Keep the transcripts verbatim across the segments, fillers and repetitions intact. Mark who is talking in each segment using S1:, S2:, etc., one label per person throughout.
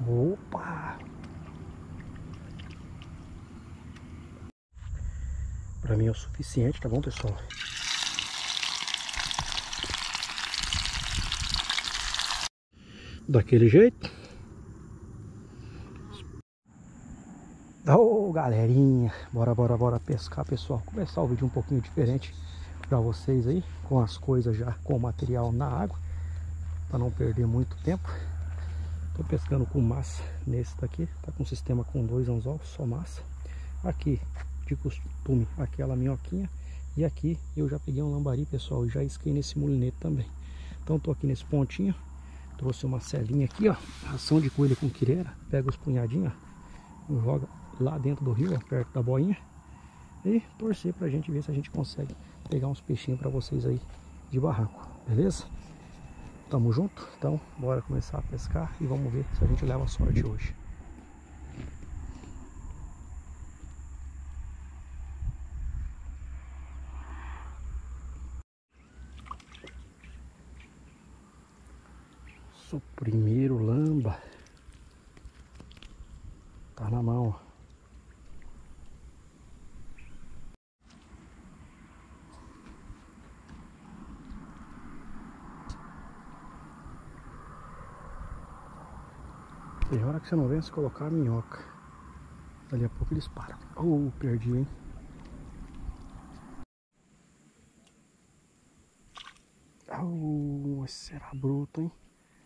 S1: Opa! Pra mim é o suficiente, tá bom, pessoal? Daquele jeito. Ô, galerinha, bora, bora, bora pescar, pessoal. Começar o vídeo um pouquinho diferente pra vocês aí, com as coisas já, com o material na água, pra não perder muito tempo. Tô pescando com massa nesse daqui, tá com sistema com dois anzóis, só massa. Aqui, de costume, aquela minhoquinha. E aqui eu já peguei um lambari, pessoal, e já isquei nesse mulinete também. Então tô aqui nesse pontinho, trouxe uma celinha aqui, ó, ração de coelho com quireira. Pega os punhadinhos, ó, joga lá dentro do rio, ó, perto da boinha, e torcer pra gente ver se a gente consegue pegar uns peixinhos pra vocês aí de barranco, beleza? Tamo junto, então bora começar a pescar e vamos ver se a gente leva sorte hoje. O primeiro lamba tá na mão, ó. Tem hora que você não vê se colocar a minhoca. Dali a pouco eles param. Oh, perdi, hein? Oh, esse será bruto, hein?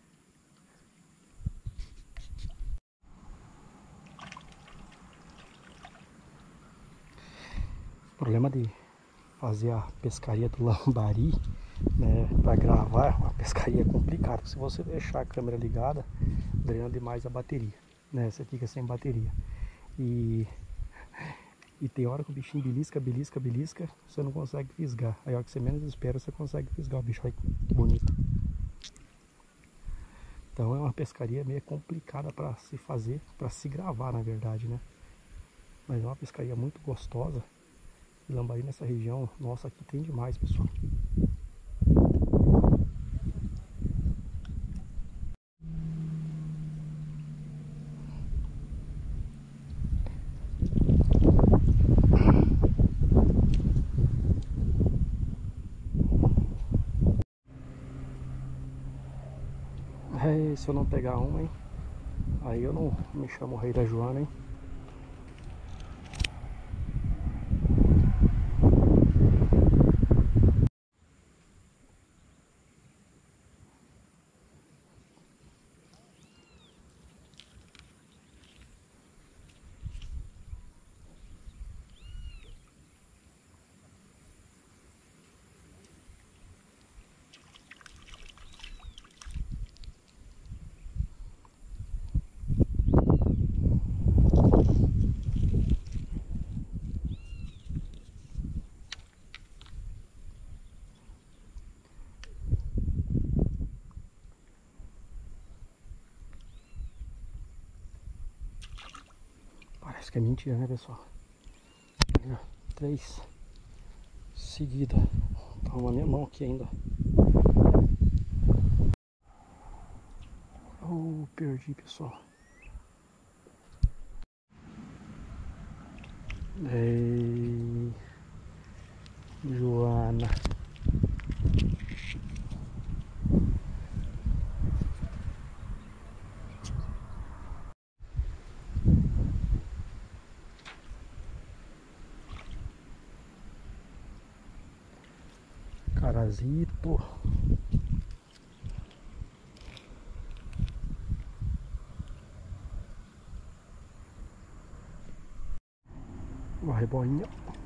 S1: O problema de fazer a pescaria do lambari, né, para gravar, é uma pescaria complicada. Se você deixar a câmera ligada, drena demais a bateria, né? Você fica sem bateria. E, e tem hora que o bichinho belisca, belisca, belisca, você não consegue fisgar. Aí a hora que você menos espera, você consegue fisgar o bicho. Olha que bonito. Então é uma pescaria meio complicada para se fazer, para se gravar, na verdade, né? Mas é uma pescaria muito gostosa. E lambari nessa região, nossa, aqui tem demais, pessoal. É, se eu não pegar uma, hein? Aí eu não me chamo Rei da Joana, hein? Parece que é mentira, né, pessoal? Olha, três seguidas. Tá na minha mão aqui ainda. Oh, perdi, pessoal. Ei, Joana. Carazito. Vai, boinha.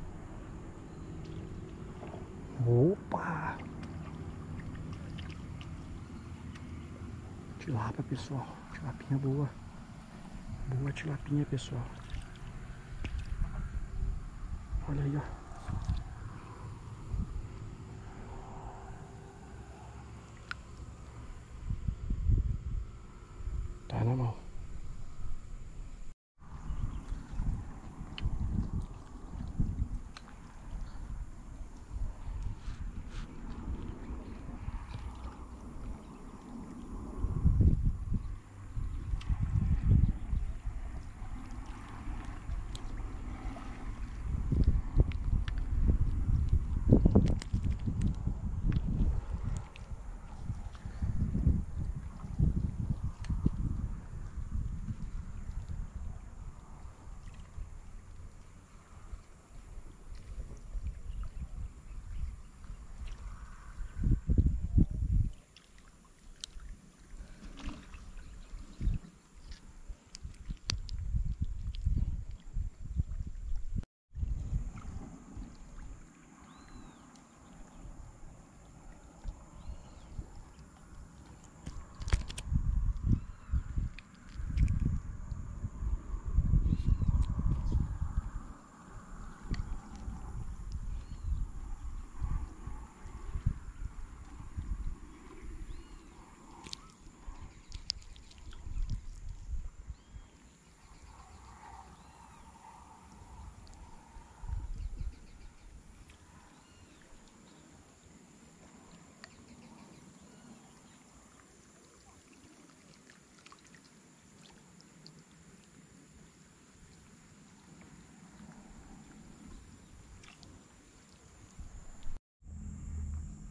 S1: Opa! Tilápia, pessoal. Tilapinha boa. Boa tilapinha, pessoal. Olha aí, ó. Tá na mão.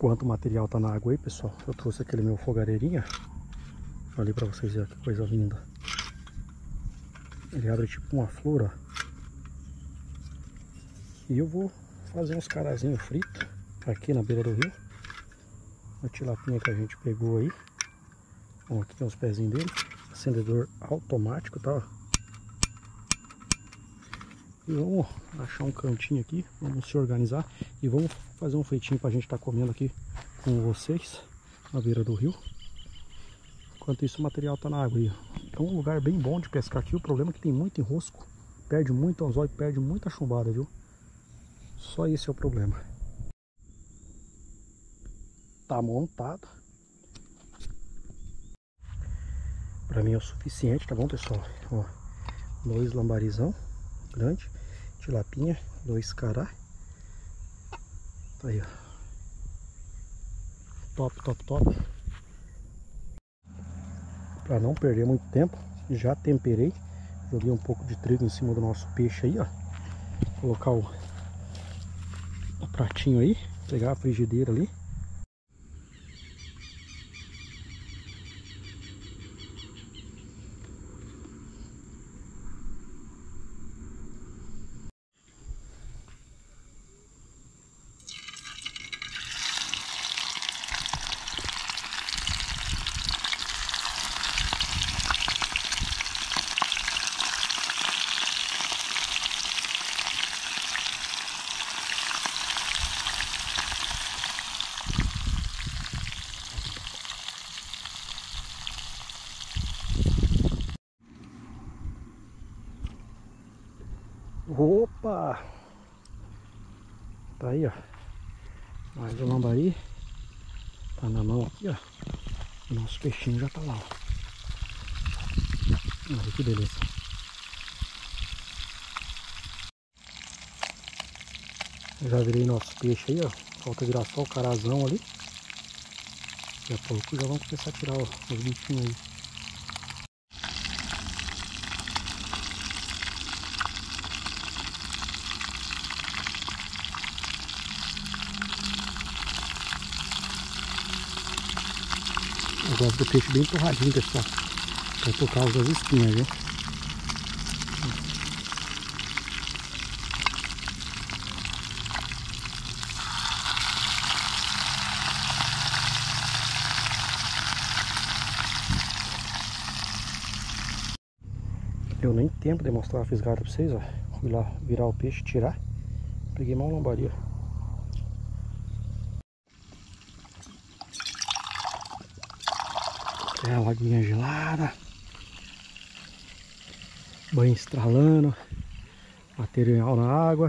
S1: Enquanto o material tá na água aí, pessoal, eu trouxe aquele meu fogareirinha ali pra vocês verem que coisa linda. Ele abre tipo uma flor, ó. E eu vou fazer uns carazinhos fritos aqui na beira do rio. A tilapinha que a gente pegou aí. Ó, aqui tem os pezinhos dele. Acendedor automático, tá? Ó. E vamos achar um cantinho aqui, vamos se organizar e vamos fazer um feitinho pra gente estar tá comendo aqui com vocês na beira do rio. Enquanto isso o material tá na água aí. É um lugar bem bom de pescar aqui. O problema é que tem muito enrosco, perde muito anzol e perde muita chumbada, viu? Só esse é o problema. Tá montado. Pra mim é o suficiente, tá bom, pessoal? Ó, dois lambarizão grande, tilapinha, dois cará. Tá aí, ó. Top, top, top. Pra não perder muito tempo, já temperei. Joguei um pouco de trigo em cima do nosso peixe aí, ó. Vou colocar o, o pratinho aí, pegar a frigideira ali. Opa! Tá aí, ó. Mais um lambari. Tá na mão aqui, ó. O nosso peixinho já tá lá, ó. Olha que beleza. Já virei nosso peixe aí, ó. Falta virar só o carazão ali. Daqui a pouco já vamos começar a tirar ó, os bichinhos aí. Eu gosto do peixe bem torradinho, pessoal. É por causa das espinhas, viu? Deu nem tempo de mostrar a fisgada pra vocês, ó. Fui lá virar o peixe, tirar. Peguei mais um lambari, ó. É uma aguinha gelada. Banho estralando. Material na água.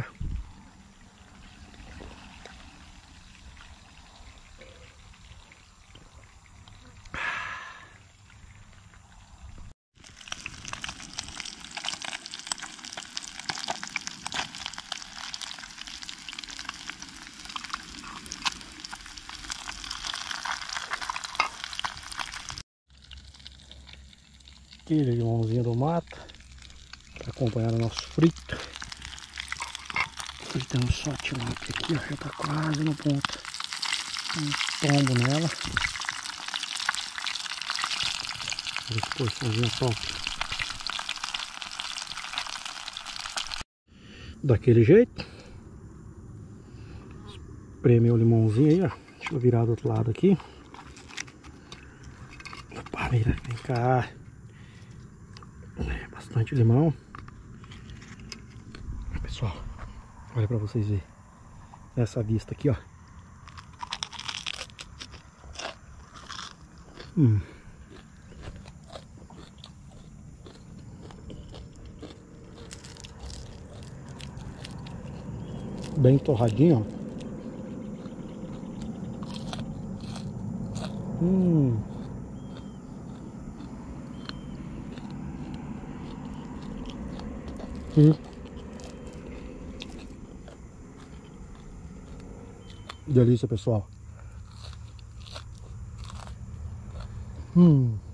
S1: Aquele limãozinho do mato para acompanhar o nosso frito. Fritando só a tilápia aqui, ó, já tá quase no ponto. Um tombo nela. Essa porçãozinha top. Daquele jeito. Espreme o limãozinho aí, ó. Deixa eu virar do outro lado aqui. Opa, mira, vem cá. Bastante limão. Pessoal, olha pra vocês verem essa vista aqui, ó. Hum. Bem torradinho, ó. Hum. Hum. Delícia, pessoal. Hum.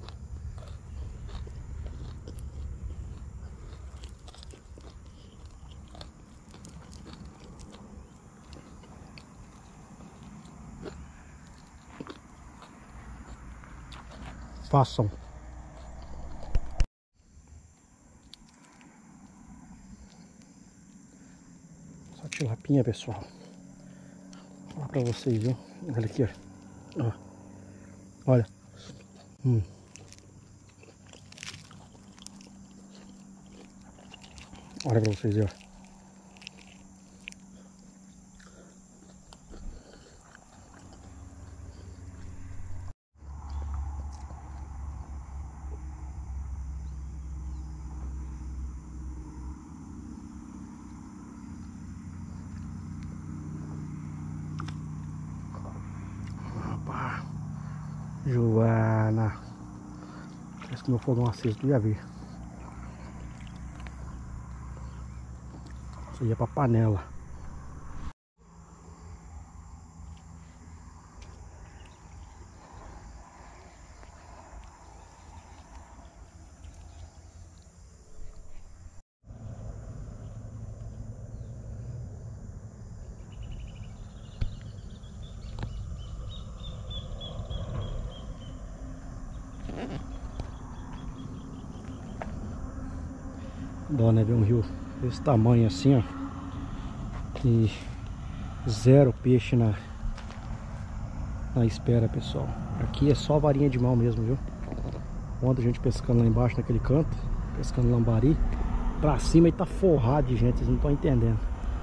S1: façam. Só tilapinha, pessoal. Vou falar pra vocês, viu? Olha aqui, ó. Ó. Olha. Hum. Olha pra vocês, ó. Opa. Joana. Parece que meu fogão aceso, tu ia ver. Isso aí é pra panela. Dó, né? Ver um rio desse tamanho assim, ó. E zero peixe na, na espera, pessoal. Aqui é só varinha de mão mesmo, viu? Ontem a gente pescando lá embaixo naquele canto, pescando lambari. Pra cima e tá forrado de gente, vocês não estão entendendo.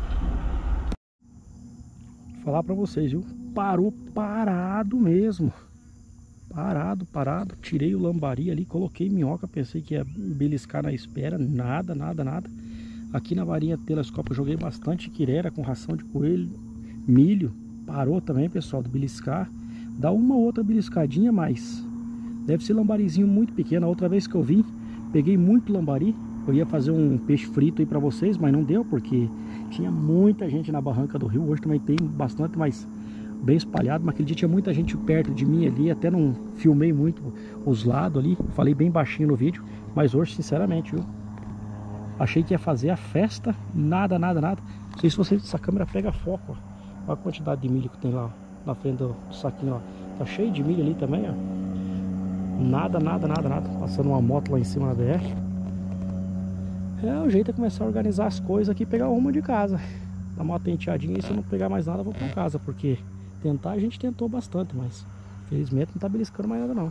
S1: Vou falar pra vocês, viu? Parou parado mesmo. Parado, parado. Tirei o lambari ali, coloquei minhoca. Pensei que ia beliscar na espera. Nada, nada, nada. Aqui na varinha telescópio eu joguei bastante quirera com ração de coelho, milho. Parou também, pessoal, de beliscar. Dá uma outra beliscadinha, mas deve ser lambarizinho muito pequeno. A outra vez que eu vim, peguei muito lambari. Eu ia fazer um peixe frito aí pra vocês, mas não deu, porque tinha muita gente na barranca do rio. Hoje também tem bastante, mas bem espalhado. Mas aquele dia tinha muita gente perto de mim ali. Até não filmei muito os lados ali. Falei bem baixinho no vídeo. Mas hoje, sinceramente, viu? Achei que ia fazer a festa. Nada, nada, nada. Não sei se vocês, essa câmera pega foco, ó. Olha a quantidade de milho que tem lá, ó, na frente do saquinho, ó. Tá cheio de milho ali também, ó. Nada, nada, nada, nada. Passando uma moto lá em cima na B R. É, o jeito é começar a organizar as coisas aqui e pegar uma de casa. Dar uma tenteadinha e se eu não pegar mais nada, eu vou pra casa. Porque tentar a gente tentou bastante, mas infelizmente não tá beliscando mais nada não.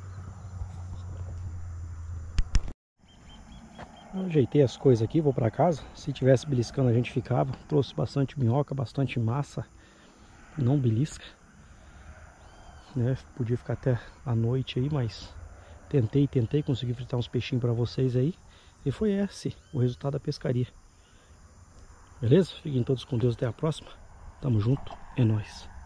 S1: Eu ajeitei as coisas aqui, vou pra casa. Se tivesse beliscando a gente ficava. Trouxe bastante minhoca, bastante massa. Não belisca, né? Podia ficar até a noite aí, mas tentei, tentei, consegui fritar uns peixinhos pra vocês aí. E foi esse o resultado da pescaria. Beleza? Fiquem todos com Deus, até a próxima. Tamo junto, é nóis.